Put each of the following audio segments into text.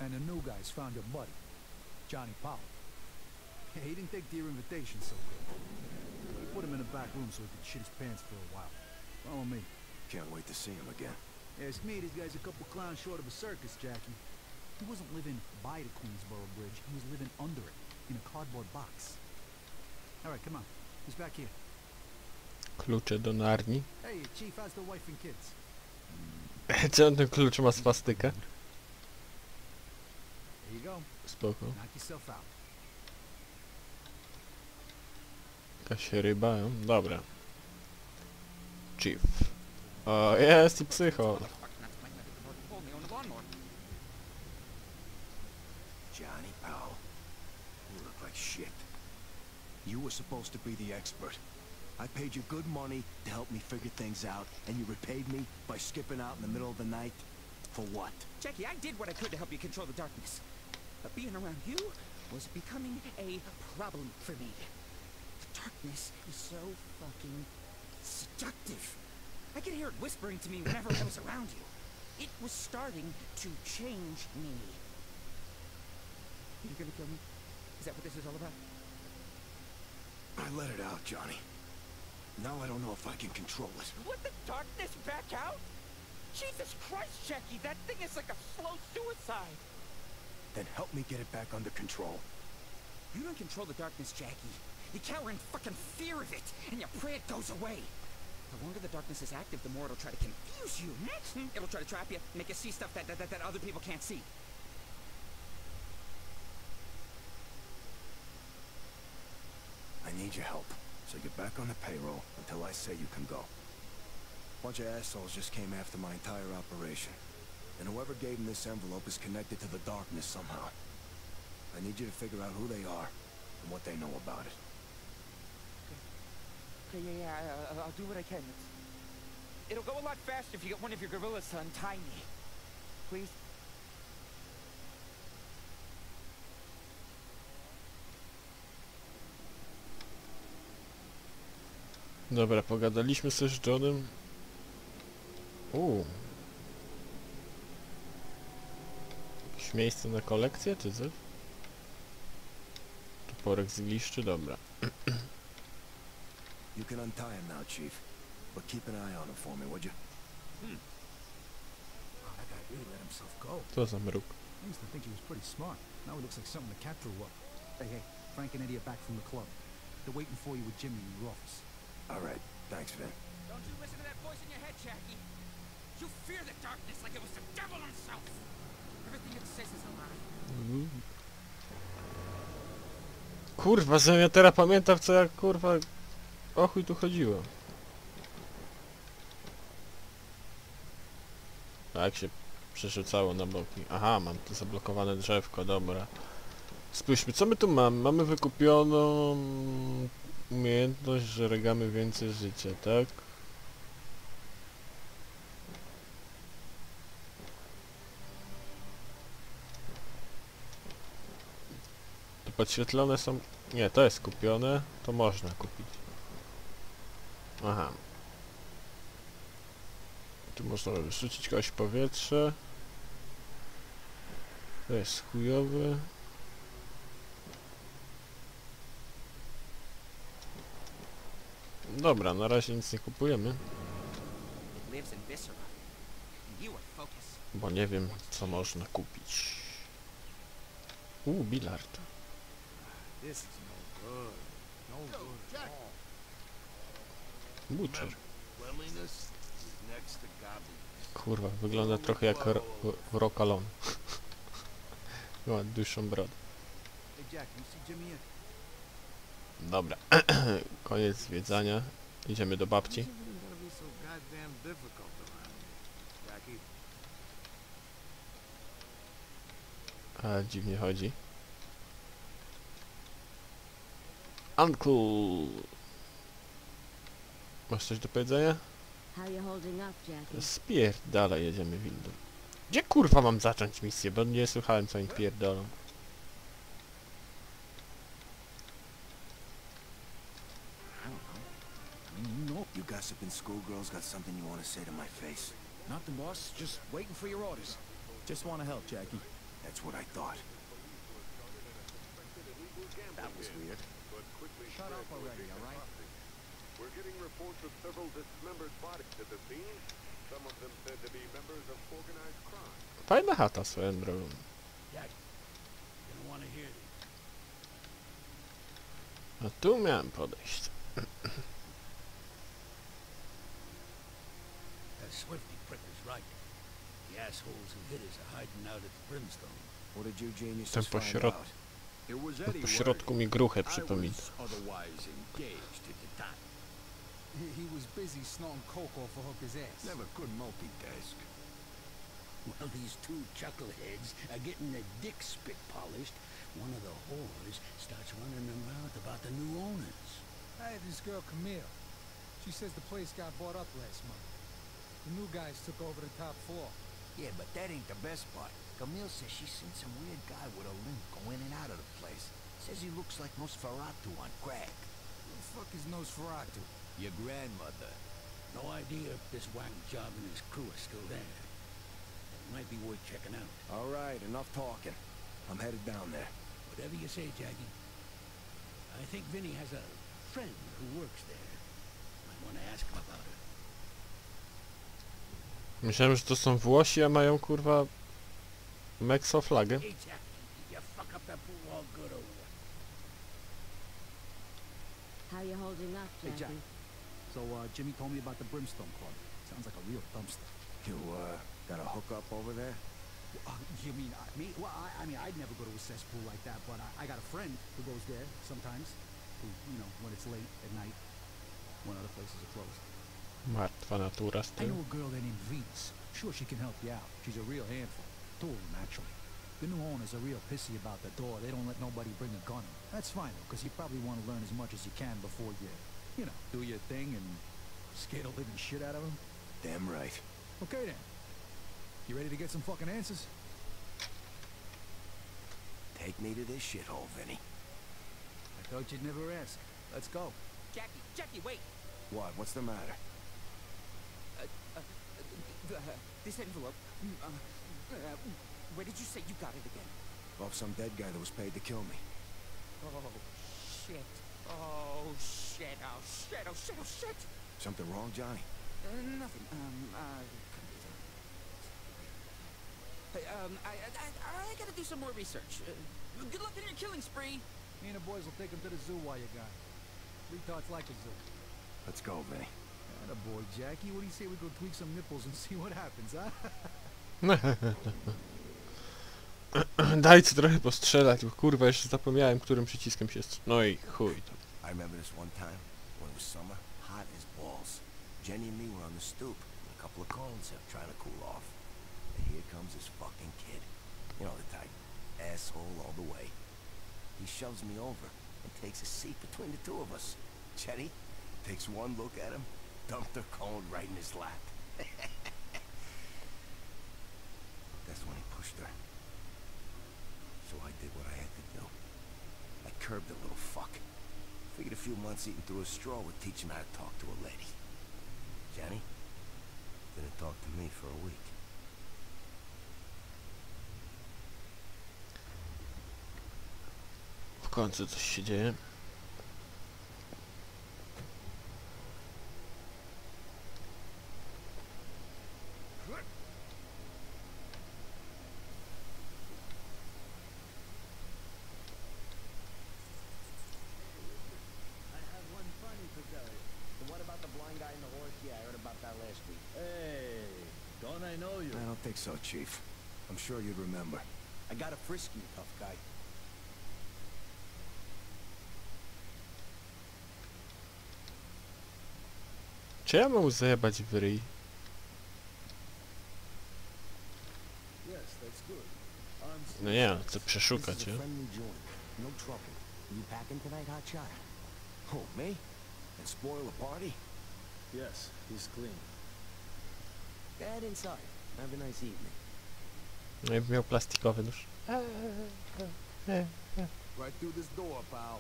And the new guys found your buddy, Johnny Powell. He didn't take your invitation so good. We put him in a back room so he could shit his pants for a while. Follow me. Can't wait to see him again. Ask me, this guy's a couple clowns short of a circus, Jackie. He wasn't living by the Queensboro Bridge, he was living under it, in a cardboard box. Alright, come on. He's back here. Klucze do narni. Hey, Chief, how's the wife and kids? Czy on ten klucz ma swastykę? There you go. Spoko. Knock yourself out. Jakaś ryba, dobra. Chief. O, jest i psycho. Johnny Powell. You look like shit. You were supposed to be the expert. I paid you good money to help me figure things out, and you repaid me by skipping out in the middle of the night? For what? Jackie, I did what I could to help you control the darkness. But being around you was becoming a problem for me. The darkness is so fucking seductive. I could hear it whispering to me whenever I was around you. It was starting to change me. You're gonna kill me? Is that what this is all about? I let it out, Johnny. Now I don't know if I can control it. Let the darkness back out? Jesus Christ, Jackie, that thing is like a slow suicide. Then help me get it back under control. You don't control the darkness, Jackie. You cower in fucking fear of it, and you pray it goes away. The longer the darkness is active, the more it'll try to confuse you. It'll try to trap you, make you see stuff that other people can't see. I need your help, so get back on the payroll until I say you can go. Bunch of assholes just came after my entire operation, and whoever gave them this envelope is connected to the darkness somehow. I need you to figure out who they are and what they know about it. Okay, yeah, I'll do what I can. It'll go a lot faster if you get one of your gorillas to untie me. Please? Dobra, pogadaliśmy sobie z Johnem. Jakieś miejsce na kolekcję, czy coś? Toporek z gliszczy, dobra. You can untie him now, Chief, but keep an eye on him for me, would you? Wow, that guy really let himself go. Co za mruk. I used to think he was pretty smart. Now he looks like something the cat threw up. Hey, Frank and Eddie are back from the club. They're waiting for you with Jimmy in your office. All right, thanks, Vin. Don't you listen to that voice in your head, Jackie. You fear the darkness like it was the devil himself. Everything it says is a lie. Kurwa, że ja teraz pamiętam, co jak kurwa o chuj tu chodziło. Tak się przerzucało na boki. Aha, mam tu zablokowane drzewko, dobra. Spójrzmy, co my tu mamy? Mamy wykupioną umiejętność, że regamy więcej życia, tak? To podświetlone są... Nie, to jest kupione, to można kupić. Aha. Tu można wyrzucić kogoś w powietrze. To jest chujowy. Dobra, na razie nic nie kupujemy. Bo nie wiem, co można kupić. Bilard. Butcher. Kurwa, wygląda trochę jak Rokalon. Ma dłuższą brodę. Dobra, koniec zwiedzania. Idziemy do babci. A dziwnie chodzi. Uncle! Masz coś do powiedzenia? Spierdalaj, jedziemy windą. Gdzie kurwa mam zacząć misję, bo nie słuchałem co oni pierdolą. You gossiping schoolgirls got something you want to say to my face? Nothing, boss. Just waiting for your orders. Just want to help, Jackie. That's what I thought. That was weird. Shut up already, all right? We're getting reports of several dismembered bodies at the scene. Some of them said to be members of organized crime. Fajna chata swoją drogą. A tu miałem podejść. That Swifty pricker's right. The assholes who hit us are hiding out at the Brimstone. What did you geniuses Ten find pośrod... out? It was Po Eddie środku mi gruchę przypomina. otherwise engaged at the time. He was busy snorting coke off of Hooker's ass. Never could multitask. While these two chuckleheads are getting their dicks spit polished, one of the whores starts running their mouth about the new owners. I had this girl, Camille. She says the place got bought up last month. The new guys took over the top floor. Yeah, but that ain't the best part. Camille says she's seen some weird guy with a limp go in and out of the place. Says he looks like Nosferatu on crack. Who the fuck is Nosferatu? Your grandmother. No idea if this whack job and his crew are still there. It might be worth checking out. All right, enough talking. I'm headed down there. Whatever you say, Jackie. I think Vinny has a friend who works there. Might want to ask him about it. Myślałem, że to są Włosi, a mają kurwa Meksoflagę. Hey, Jackie, you fuck up that pool all good over there. How you holding up, Hey, Jack. Jackie? So, Jimmy told me about the Brimstone Club. Sounds like a real dumpster. You, got a hookup over there? You mean me? Well, I mean, I'd never go to a cesspool like that, but I got a friend who goes there sometimes. Who, you know, when it's late at night, when other places are closed. Martwa natura z I tym. know a girl there named Venus. Sure, she can help you out. She's a real handful. Two of them, actually. The new owners are real pissy about the door. They don't let nobody bring a gun in. That's fine, though, because you probably want to learn as much as you can before you know, do your thing and scare the living shit out of them. Damn right. Okay, then. You ready to get some fucking answers? Take me to this shithole, Vinny. I thought you'd never ask. Let's go. Jackie, wait! What? What's the matter? This envelope. Where did you say you got it again? Off some dead guy that was paid to kill me. Oh, shit. Oh, shit. Oh, shit. Oh, shit. Oh, shit. Something wrong, Johnny? Nothing. Hey, I gotta do some more research. Good luck in your killing spree. Me and the boys will take him to the zoo while you're gone. Retards like a zoo. Let's go, Vinny. Atta boy, Jackie. What do you say we go tweak some nipples and see what happens, huh? Dajcie trochę postrzelać, bo kurwa jeszcze zapomniałem, którym przyciskiem się no i chuj to. I remember this one time when it was summer, hot as balls. Jenny and me were on the stoop, with a couple of cones trying to cool off. And here comes this fucking kid. You know the type. Asshole all the way. He shoves me over and takes a seat between the two of us. Jenny takes one look at him, dumped her cone right in his lap. That's when he pushed her. So I did what I had to do. I curbed the little fuck. Figured a few months eating through a straw would teach him how to talk to a lady. Jenny didn't talk to me for a week. W końcu coś się dzieje. I don't think so, Chief. I'm sure you'd remember. I got a frisk you, tough guy. Czy ja mam zajebać w ryj? No nie, chcę przeszukać, nie? No trouble. You packing tonight, hotshot? Who, me? And spoil the party? Yes, he's clean. Get inside. Have a nice evening. No i miał plastikowy nóż. Right through this door, pal.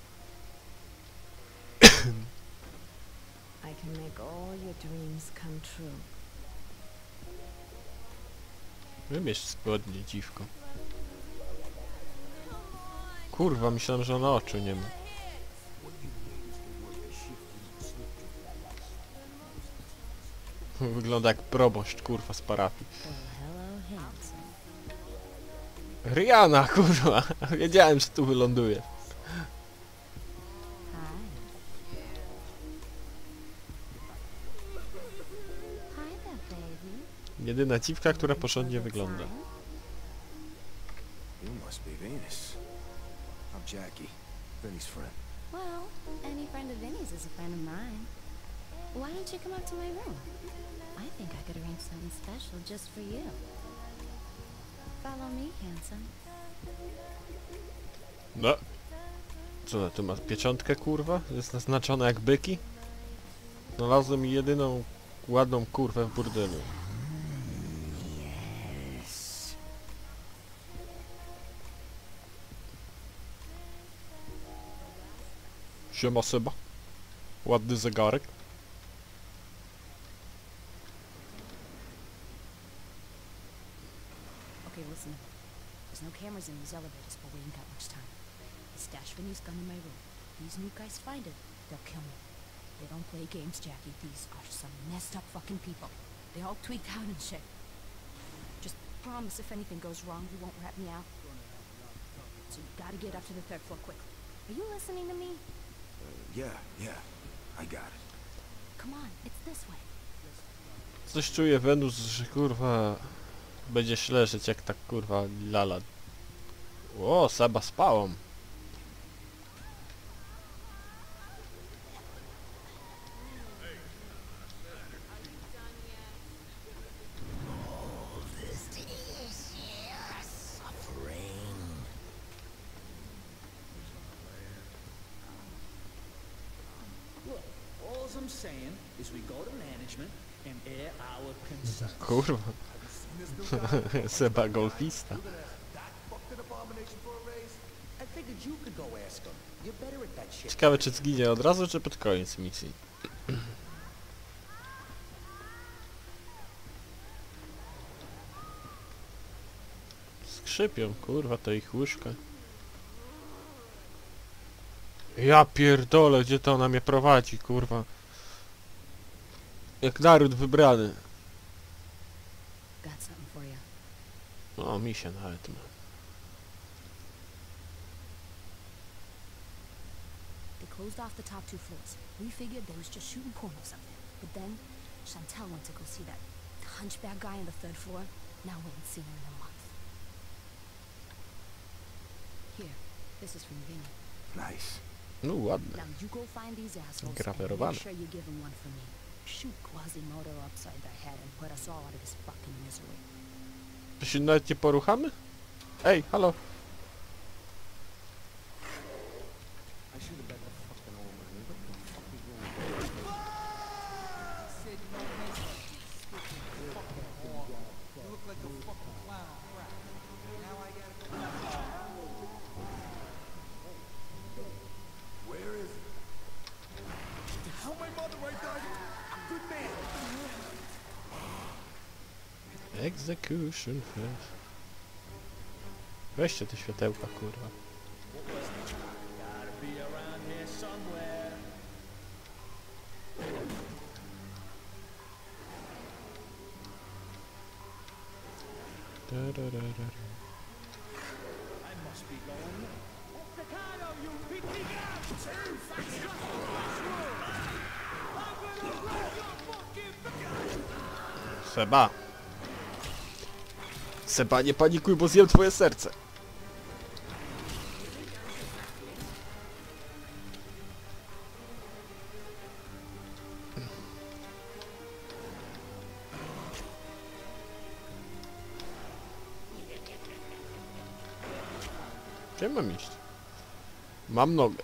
I can make all your dreams come true. Wybierz spodnie, dziwko. Kurwa, myślałem, że ona oczu nie ma. Wygląda jak proboszcz, kurwa, z parafii. Rihanna, kurwa! Wiedziałem, że tu wyląduje. Jedyna dziwka, która porządnie wygląda. You must be Venus. I'm Jackie, Vinny's friend. Well, any friend of Vinny's is a friend of mine. Why don't you come up to my room? I think I could arrange something special just for you. Follow me, handsome. No. Co ona tu ma? Pieczątkę, kurwa? Jest naznaczona jak byki? Znalazłem jedyną ładną kurwę w burdelu. Siema Seba. Ładny zegarek. Okay, listen. There's no cameras in these elevators, but we ain't got much time. I stashed Vinny's gun in my room. These new guys find it, they'll kill me. They don't play games, Jackie. These are some messed up fucking people. They're all tweaked out and shit. Just promise if anything goes wrong, you won't rat me out. So you gotta get up to the 3rd floor quickly. Are you listening to me? Yeah, I got it. Come on, it's this way. Coś czuję, Wenus, że kurwa będziesz leżeć jak tak kurwa lala. O, Seba spałą. All I'm saying is we go to management and air our concerns. Kurwa. Seba golfista. I figured you could go ask him. You're better at that shit. Ciekawe, czy zginie od razu, czy pod koniec misji. Skrzypią, kurwa, to ich łóżka. Ja pierdolę, gdzie to ona mnie prowadzi, kurwa. Jak naród wybrany. Got something for you. O, misia nawet ma. They closed off the top 2 floors. We figured they was just shooting pornos up there. But then, Chantel went to go see that hunchback guy on the 3rd floor. Now we ain't seen her in a month. Here, this is from Vinny. Nice. No ładne. Now you go find these assholes and Grawerowane. make sure you give them one for me. Shoot Quasimodo upside the head and put us all out of this fucking misery. To się nawet nie poruchamy? Ej, halo. Execution first. Weźcie te światełka, kurwa. Gotta be around here somewhere. I must be going. Staccato, you pick me up! Seba. Seba, nie panikuj, bo zjem twoje serce. Gdzie mam iść? Mam nogę.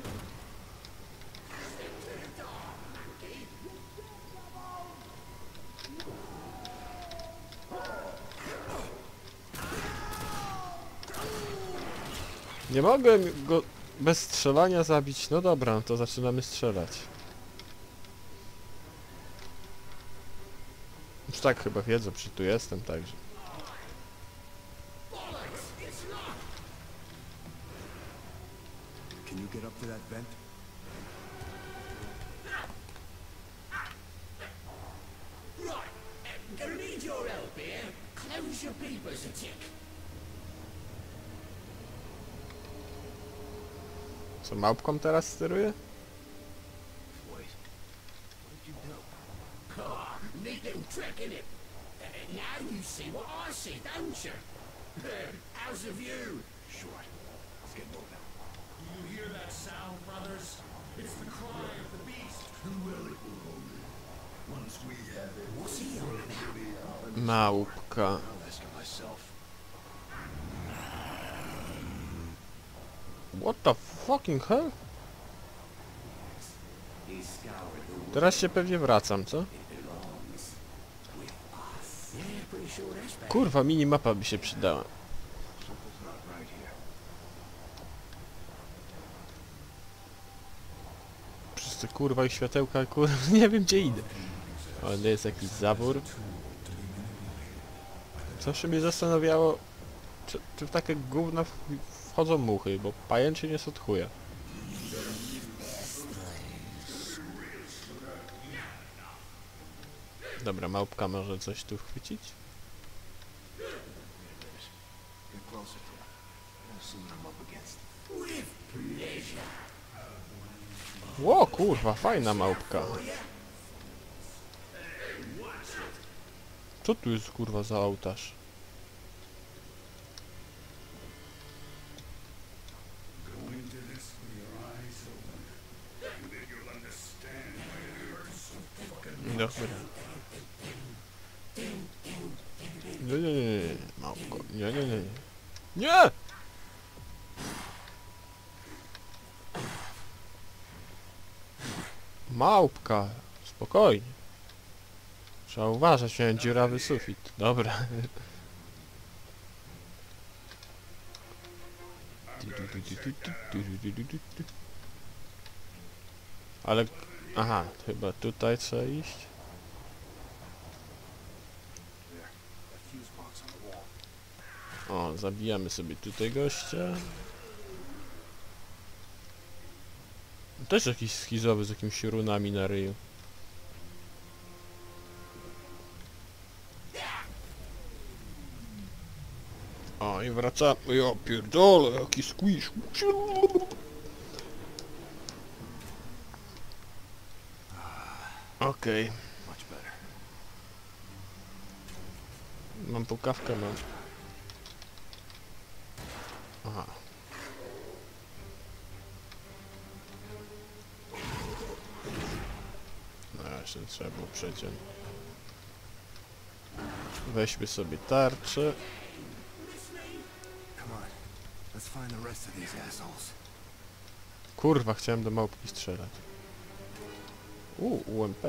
Nie mogłem go bez strzelania zabić. No dobra, to zaczynamy strzelać. Już tak chyba wiedzą, że tu jestem, także. Can you get up to that vent? Right. Gonna need your help here. Close your peepers a tick. Co, małpką teraz steruje? Wait. What did you do? Oh, neat little trick, innit? Now you see what I see, don't you? How's the view? Sure. Let's get moving. You hear that sound, brothers? It's the cry of the beast. Well, it will hold it. Once we have it. What's he on about? Małpka. I'll ask him myself. What the fucking hell? Teraz się pewnie wracam, co? Kurwa, minimapa by się przydała. Przez te kurwa i światełka, kurwa, nie wiem gdzie idę. O, nie jest jakiś zawór. Zawsze mnie zastanawiało, czy w takie gówna wchodzą muchy, bo pajęczyn jest od chuja. Dobra, małpka może coś tu chwycić? Ło, kurwa, fajna małpka. Co tu jest, kurwa, za ołtarz? Dobra. Nie, małpko. Nie. Nie! Małpka. Spokojnie. Trzeba uważać, miałem dziurawy sufit. Dobra. Ale... Aha, chyba tutaj trzeba iść. O, zabijamy sobie tutaj gościa. Też jakiś schizowy z jakimiś runami na ryju. O, i wracamy. Ja pierdolę, jaki squish. Okej. Mam pukawkę, mam. Aha. No jeszcze trzeba było przeciąć. Weźmy sobie tarczę. Kurwa, chciałem do małpki strzelać. UMP.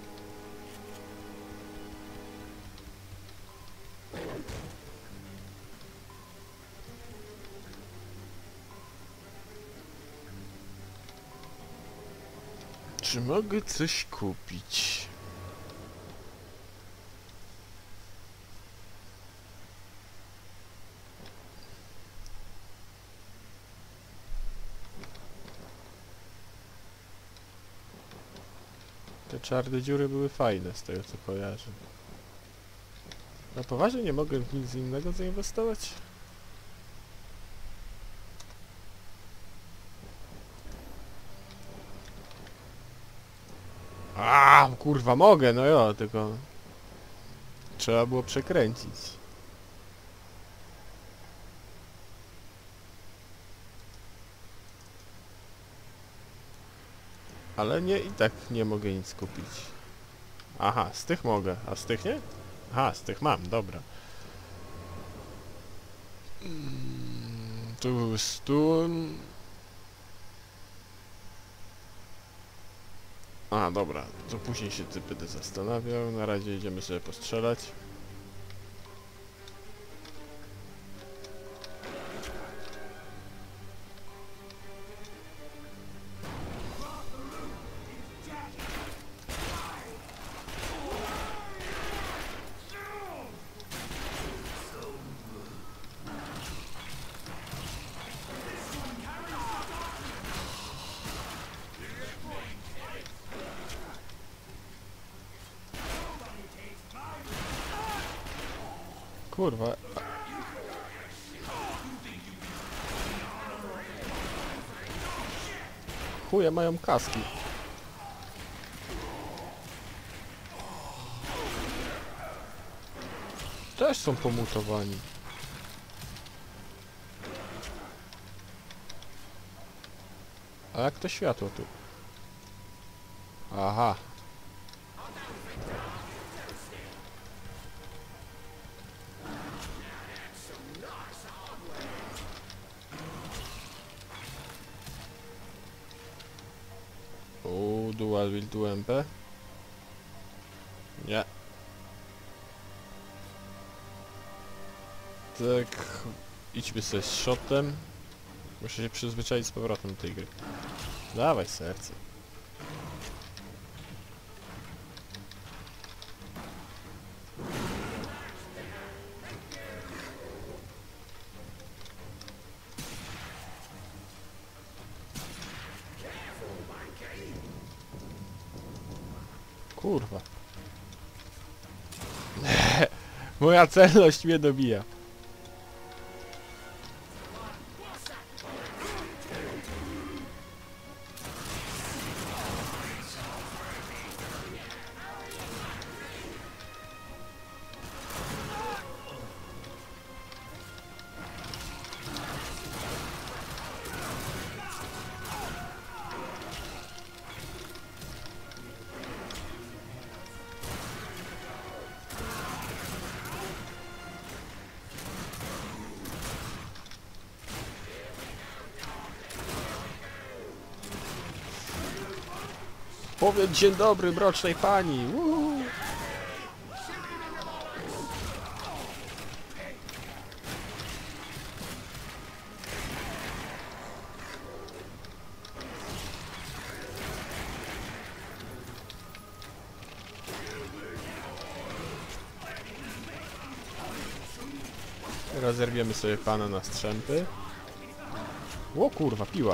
Czy mogę coś kupić? Te czarne dziury były fajne, z tego co kojarzę. No poważnie nie mogę w nic innego zainwestować? A, kurwa, mogę, no jo, tylko... Trzeba było przekręcić. Ale nie, i tak nie mogę nic kupić. Aha, z tych mogę, a z tych nie? Aha, z tych mam, dobra. Tu był stun. A, dobra, to później się będę zastanawiał. Na razie idziemy sobie postrzelać. Kurwa. Chuje mają kaski. Też są pomutowani. A jak to światło tu? Aha. Dual wield UMP? Nie. Tak, idźmy sobie z shotem. Muszę się przyzwyczaić z powrotem do tej gry. Dawaj serce. Kurwa. Moja celność mnie dobija. Powiedz dzień dobry, mrocznej pani. Rozerwiemy sobie pana na strzępy. O kurwa, piła.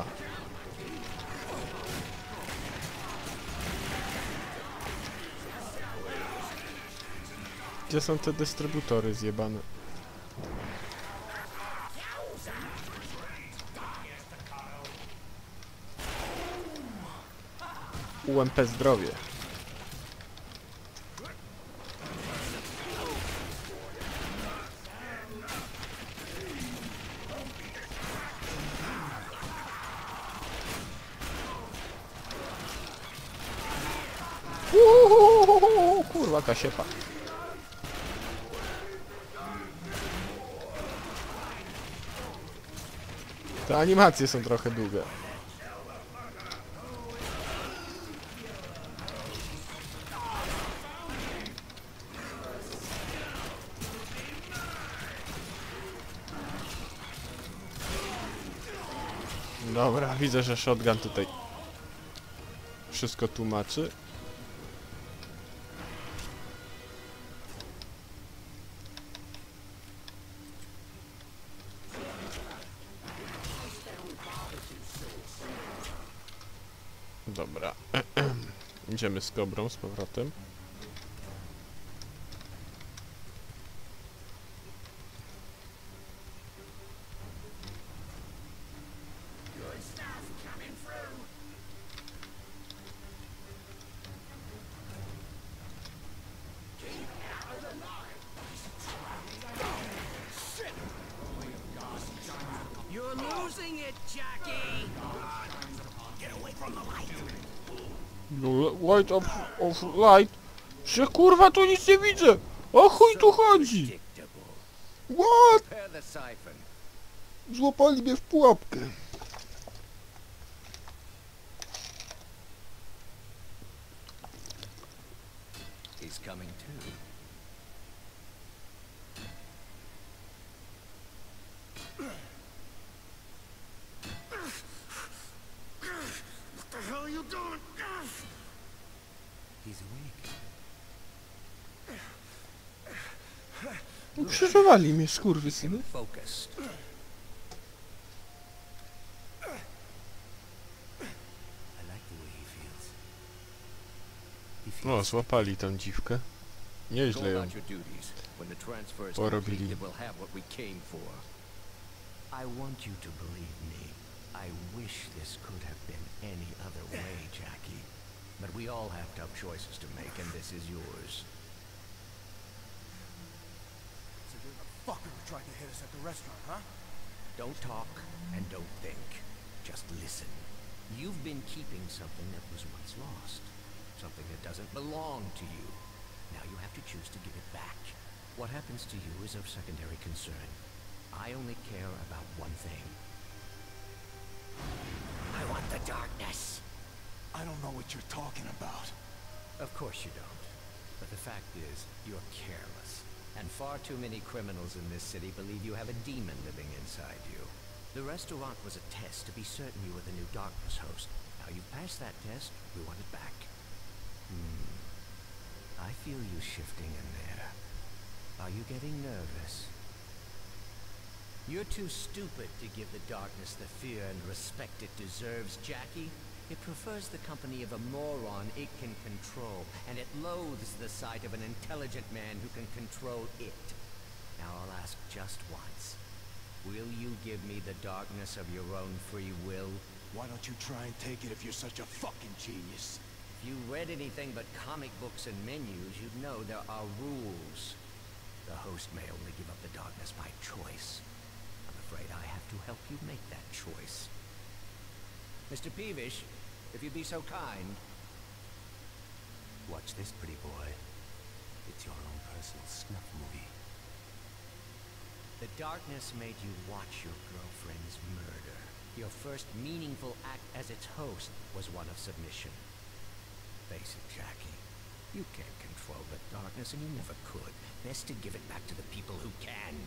Gdzie są te dystrybutory zjebane? UMP zdrowie. Kurwa, kasiepa. Te animacje są trochę długie. Dobra, widzę, że shotgun tutaj wszystko tłumaczy. Dobra. Idziemy z kobrą z powrotem. You're losing it, Jackie! Get away from the light! Light of light? Że kurwa tu nic nie widzę! O chuj tu chodzi! What? Złapali mnie w pułapkę. He's coming too. What the hell are you doing? He's awake. Ukrzyżowali mnie, skurwysyny. Focused. I like the way he feels. O, złapali tą dziwkę. Nieźle ją your duties. When the transfer is porobili. completed, we'll have what we came for. I want you to believe me. I wish this could have been any other way, Jackie. But we all have tough choices to make, and this is yours. So you're the fucker who tried to hit us at the restaurant, huh? Don't talk and don't think. Just listen. You've been keeping something that was once lost. Something that doesn't belong to you. Now you have to choose to give it back. What happens to you is of secondary concern. I only care about one thing. I want the darkness. I don't know what you're talking about. Of course you don't. But the fact is, you're careless. And far too many criminals in this city believe you have a demon living inside you. The restaurant was a test to be certain you were the new darkness host. Now you've passed that test, we want it back. I feel you shifting in there. Are you getting nervous? You're too stupid to give the darkness the fear and respect it deserves, Jackie. It prefers the company of a moron it can control, and it loathes the sight of an intelligent man who can control it. Now I'll ask just once. Will you give me the darkness of your own free will? Why don't you try and take it if you're such a fucking genius? If you read anything but comic books and menus, you'd know there are rules. The host may only give up the darkness by choice. I'm afraid I have to help you make that choice. Mr. Peevish, if you'd be so kind. Watch this, pretty boy. It's your own personal snuff movie. The darkness made you watch your girlfriend's murder. Your first meaningful act as its host was one of submission. Face it, Jackie. You can't control the darkness, and you never could. Best to give it back to the people who can.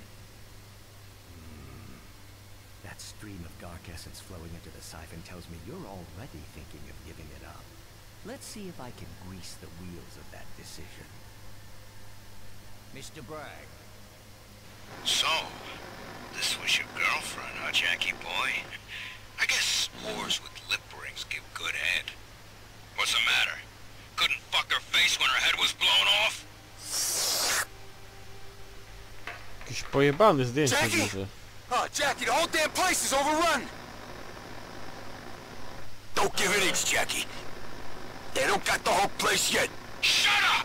That stream of dark essence flowing into the siphon tells me you're already thinking of giving it up. Let's see if I can grease the wheels of that decision. Mr. Bragg. So, this was your girlfriend, huh, Jackie boy? I guess whores with lip rings give good head. What's the matter? Couldn't fuck her face when her head was blown off? Jakiś pojebany zdjęcie widzę. Oh, Jackie, the whole damn place is overrun! Don't give an inch, Jackie. They don't got the whole place yet. Shut up!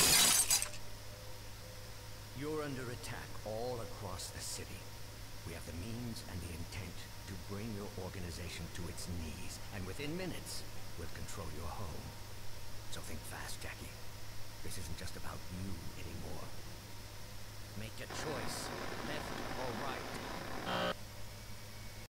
You're under attack all across the city. We have the means and the intent to bring your organization to its knees, and within minutes, we'll control your home. So think fast, Jackie. This isn't just about you anymore. Make a choice.